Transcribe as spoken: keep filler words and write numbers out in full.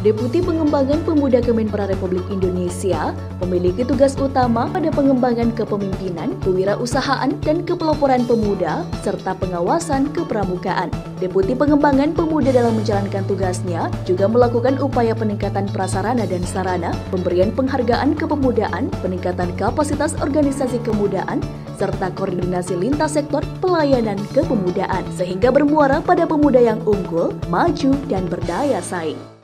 Deputi Pengembangan Pemuda Kemenpora Republik Indonesia memiliki tugas utama pada pengembangan kepemimpinan, kewirausahaan, dan kepeloporan pemuda, serta pengawasan kepramukaan. Deputi Pengembangan Pemuda dalam menjalankan tugasnya juga melakukan upaya peningkatan prasarana dan sarana, pemberian penghargaan kepemudaan, peningkatan kapasitas organisasi kemudaan, serta koordinasi lintas sektor pelayanan kepemudaan, sehingga bermuara pada pemuda yang unggul, maju, dan berdaya saing.